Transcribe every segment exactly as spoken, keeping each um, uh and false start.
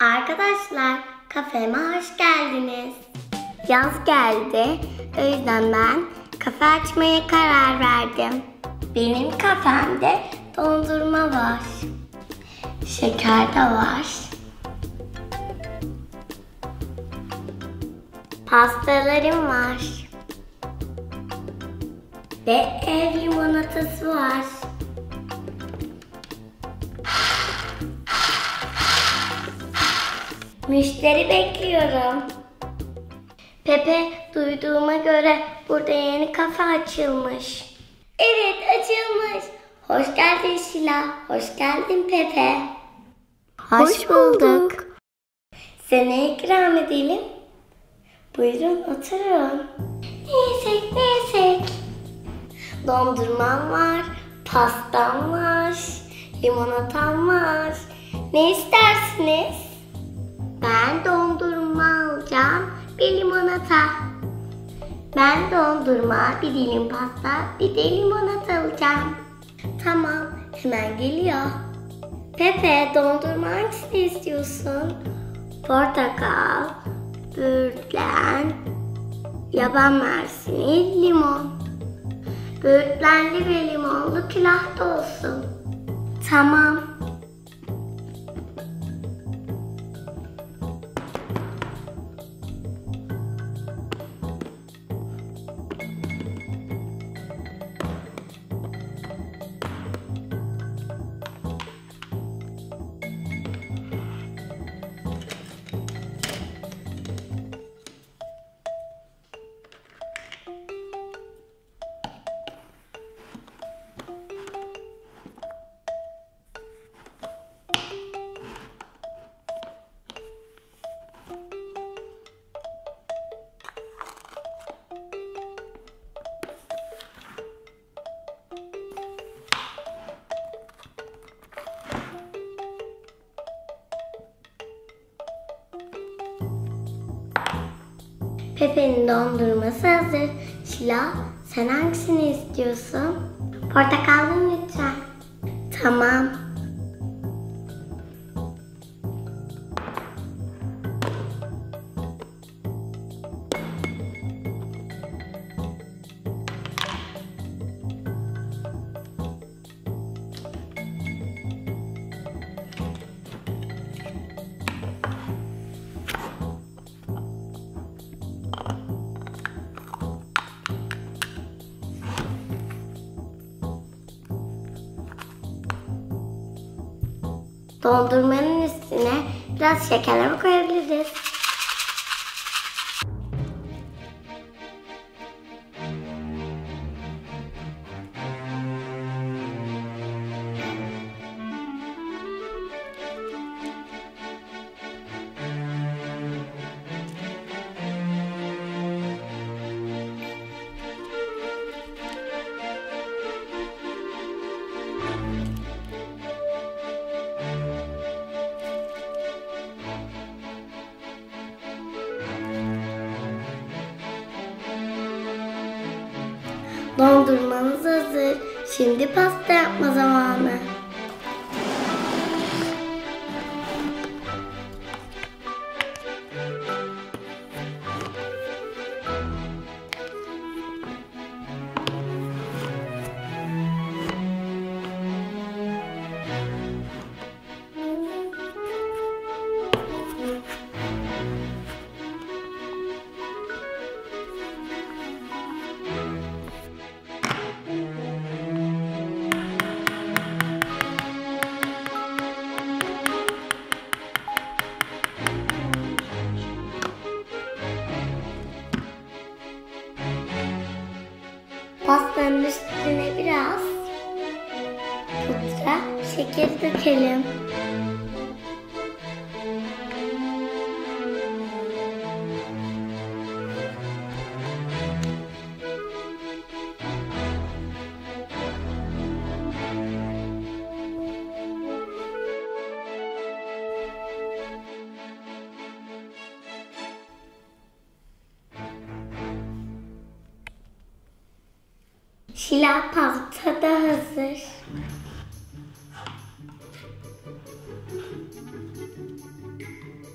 Arkadaşlar, kafeme hoş geldiniz. Yaz geldi, o yüzden ben kafe açmaya karar verdim. Benim kafemde dondurma var, şeker de var, pastalarım var ve ev limonatası var. Müşteri bekliyorum. Pepe, duyduğuma göre burada yeni kafe açılmış. Evet, açılmış. Hoş geldin Şila. Hoş geldin Pepe. Hoş, Hoş bulduk. Size ne ikram edelim? Buyurun oturun. Ne yesek, ne yesek? Dondurmam var, pastam var, limonatam var. Ne istersiniz? Ben dondurma alacağım, bir limonata. Ben dondurma, bir dilim pasta, bir de limonata alacağım. Tamam, hemen geliyor. Pepe, dondurma hangisini istiyorsun? Portakal, böğürtlen, yaban mersini, limon. Böğürtlenli ve limonlu külahta olsun. Tamam. Pepe'nin dondurması hazır. Şila, sen hangisini istiyorsun? Portakallı mı lütfen? Tamam. Dondurmanın üstüne biraz şekerleme koyabiliriz. Dondurmanız hazır. Şimdi pasta yapma zamanı. Pastanın üstüne biraz pudra şeker dökelim. Şila, pasta da hazır.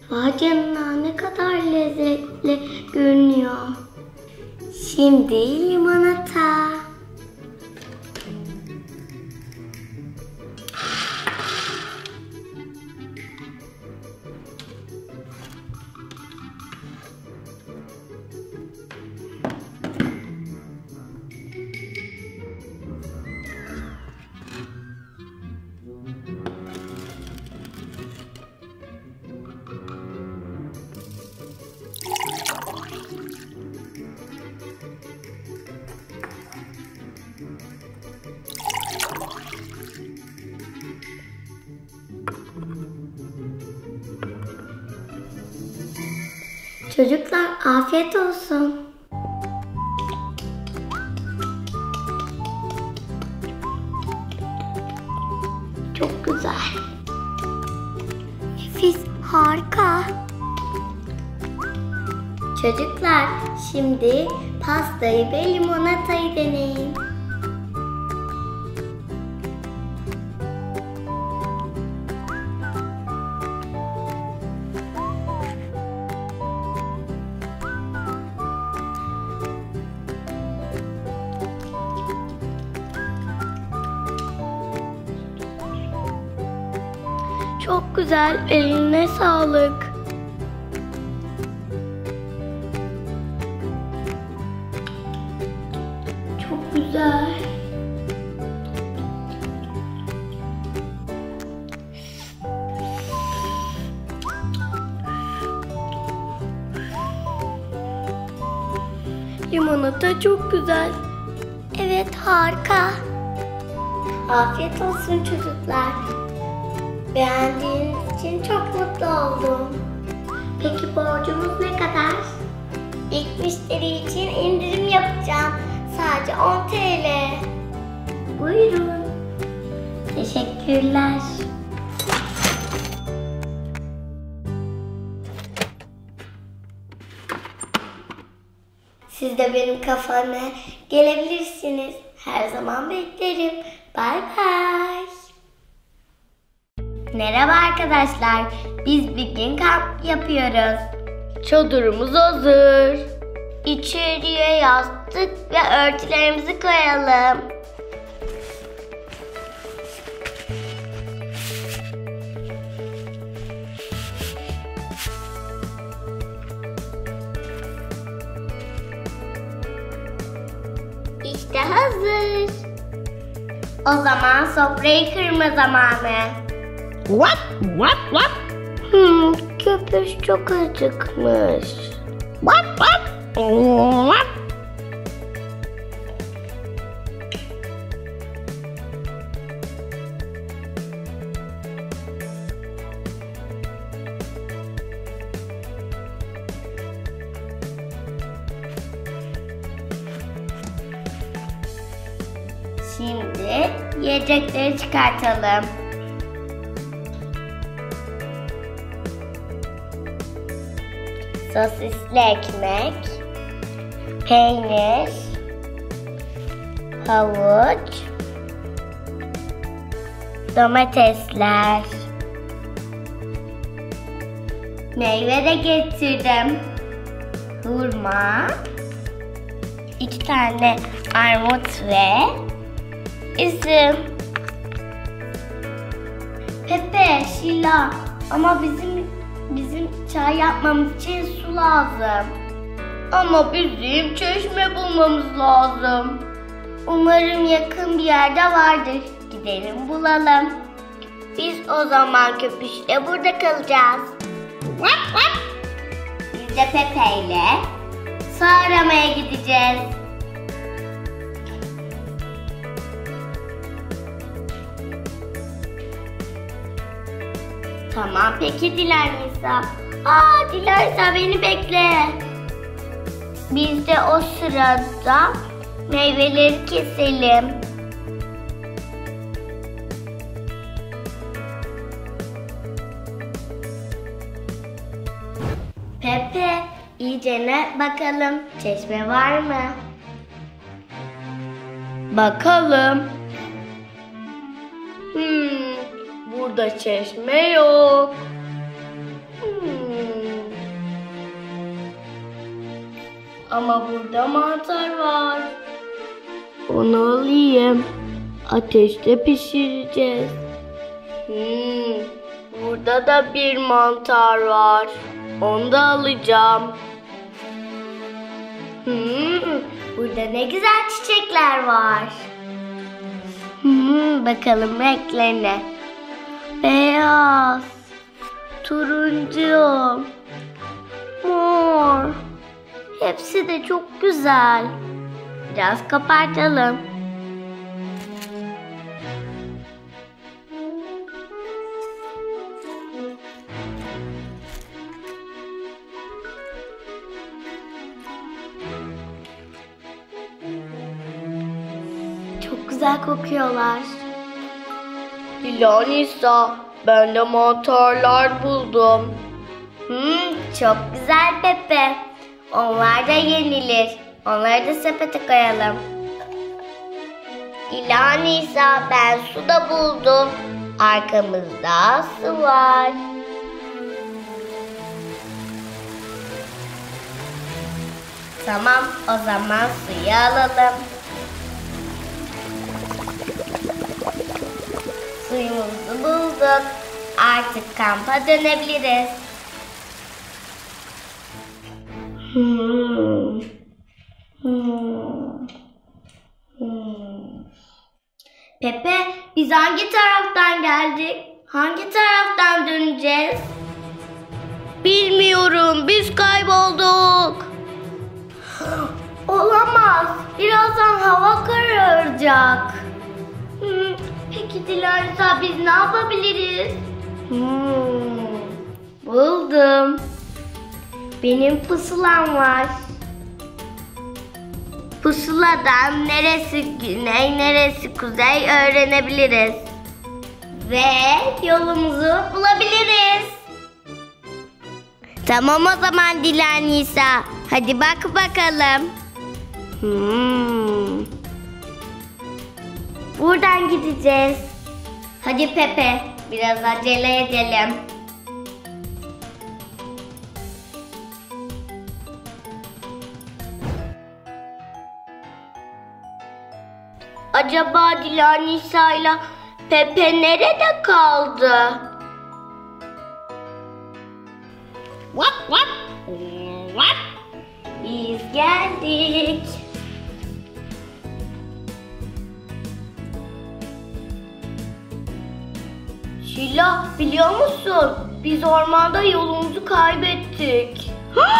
Vay canına, ne kadar lezzetli görünüyor. Şimdi limonata. Çocuklar, afiyet olsun. Çok güzel. Nefis, harika. Çocuklar, şimdi pastayı ve limonatayı deneyin. Çok güzel, eline sağlık. Çok güzel. Limonata çok güzel. Evet, harika. Afiyet olsun çocuklar. Beğendiğiniz için çok mutlu oldum. Peki borcumuz ne kadar? İlk müşteri için indirim yapacağım. Sadece on TL. Buyurun. Teşekkürler. Siz de benim kafama gelebilirsiniz. Her zaman beklerim. Bay bay. Merhaba arkadaşlar. Biz bir gün kamp yapıyoruz. Çadırımız hazır. İçeriye yastık ve örtülerimizi koyalım. İşte hazır. O zaman sofrayı kırma zamanı. What? What? What? Hmm, köpüş çok acıkmış. What? What? What? Şimdi yiyecekleri çıkartalım. Sosisli ekmek, peynir, havuç, domatesler, meyve de getirdim. Hurma, iki tane armut ve üzüm. Pepe, Şila, ama bizim bizim çay yapmamız için su lazım. Ama bizim çeşme bulmamız lazım. Umarım yakın bir yerde vardır. Gidelim bulalım. Biz o zaman köpüşle burada kalacağız. Biz de Pepe ile su aramaya gideceğiz. Tamam, peki Dilarisa. Aa, Dilarisa beni bekle. Biz de o sırada meyveleri keselim. Pepe, iyicene bakalım. Çeşme var mı? Bakalım. Hmm, burada çeşme yok. Hmm. Ama burada mantar var. Onu alayım. Ateşte pişireceğiz. Hmm, burada da bir mantar var. Onu da alacağım. Hmm, burada ne güzel çiçekler var. Hmm, bakalım renklerine. Beyaz, turuncu, mor. Hepsi de çok güzel. Biraz kapatalım. Çok güzel kokuyorlar. Dila Nisa, ben de mantarlar buldum. Hmm, çok güzel Pepe. Onlar da yenilir. Onları da sepete koyalım. Dila Nisa, ben su da buldum. Arkamızda su var. Tamam, o zaman suyu alalım. Suyumuzu bulduk. Artık kampa dönebiliriz. Hmm. Hmm. Hmm. Pepe, biz hangi taraftan geldik? Hangi taraftan döneceğiz? Bilmiyorum, biz kaybolduk. Olamaz, birazdan hava kararacak. Hmm. Peki Dilarsa, biz ne yapabiliriz? Hmm. Buldum. Benim pusulam var. Pusuladan neresi güney, neresi kuzey öğrenebiliriz. Ve yolumuzu bulabiliriz. Tamam o zaman Dila Nisa. Hadi bak bakalım. Hmm. Buradan gideceğiz. Hadi Pepe, biraz acele edelim. Acaba Dila Nisa ile Pepe nerede kaldı? Wap wap. Wap. Biz geldik. Şila, biliyor musun? Biz ormanda yolumuzu kaybettik.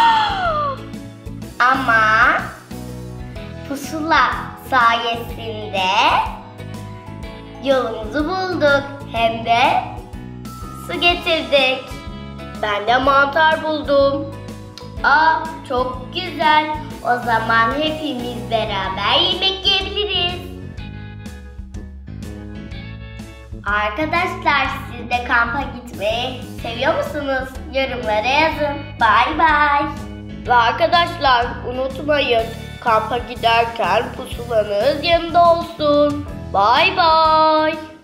Ama pusula sayesinde yolumuzu bulduk. Hem de su getirdik. Ben de mantar buldum. Aa, çok güzel. O zaman hepimiz beraber yemek yiyebiliriz. Arkadaşlar, siz de kampa gitmeyi seviyor musunuz? Yorumlara yazın. Bay bay. Ve arkadaşlar, unutmayın, kampa giderken pusulanız yanında olsun. Bay bay.